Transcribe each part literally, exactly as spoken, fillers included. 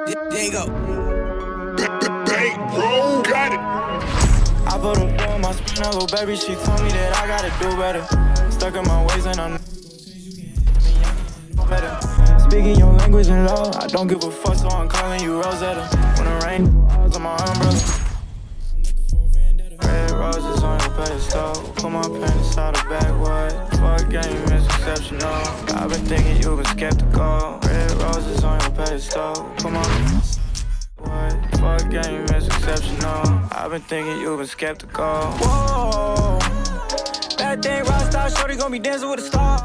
There you go. Hey, bro, got it. I put a four on my spine, a little baby, she told me that I gotta do better. Stuck in my ways and I'm better. Speaking your language in law, I don't give a fuck, so I'm calling you Rosetta. When it rain, eyes on my umbrella. Red roses on your pedestal. Put my pen inside the backwood. Fuck game is exceptional. I've been thinking you've been skeptical. Red roses on your pedestal. Put my what? Fuck game is exceptional. I've been thinking you've been skeptical. Whoa, bad thing, rock star, shorty gon' be dancing with a star.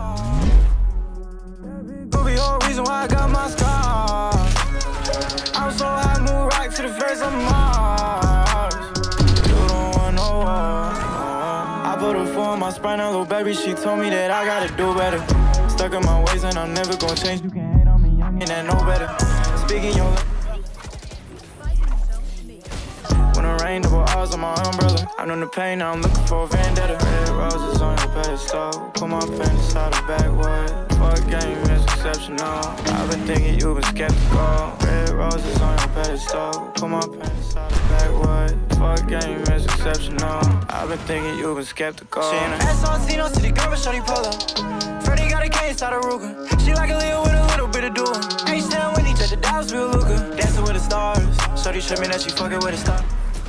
Could be all reason why I got my scars. I'm so high, move right to the face of Mars. You don't want no war. I put a four on my spine, a little baby, she told me that I gotta do better. Stuck in my ways and I'm never gonna change. You can hate on me, young and I know better. Speaking your rain, double R's on my umbrella. I know the pain, now I'm looking for a vendetta. Red roses on your pedestal. Put my pen inside the backwood. Fuck game is exceptional. I've been thinking you've been skeptical. Red roses on your pedestal. Put my pen inside the backwood. Fuck game is exceptional. I've been thinking you've been skeptical. She in a ass on Tino, city girl, but shorty pull up. Freddie got a K inside a Ruger. She like a Leo with a little bit of dual. H-Town when he check the Dallas, real Luca. Dancing with the stars. Shorty showed me that she fucking with a star.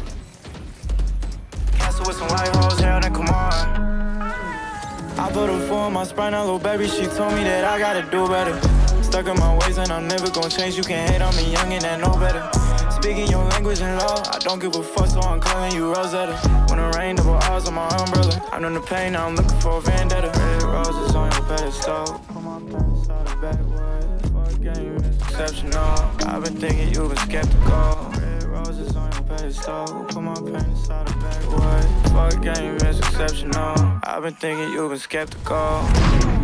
With some white hoes, hell, then come on. I put a four on my spine, a little baby, she told me that I gotta do better. Stuck in my ways and I'm never gonna change. You can hate on me, young and I know better. Speaking your language in law, I don't give a fuck, so I'm calling you Rosetta. When it rain, double R's on my umbrella. I know the pain, now I'm looking for a vendetta. Red roses on your pedestal. Put my pen inside the backwood. Fuck game is exceptional. I've been thinking you've been skeptical. Red roses on your pedestal. Put my pen inside the backwood. Fuck game is exceptional. I've been thinking you've been skeptical.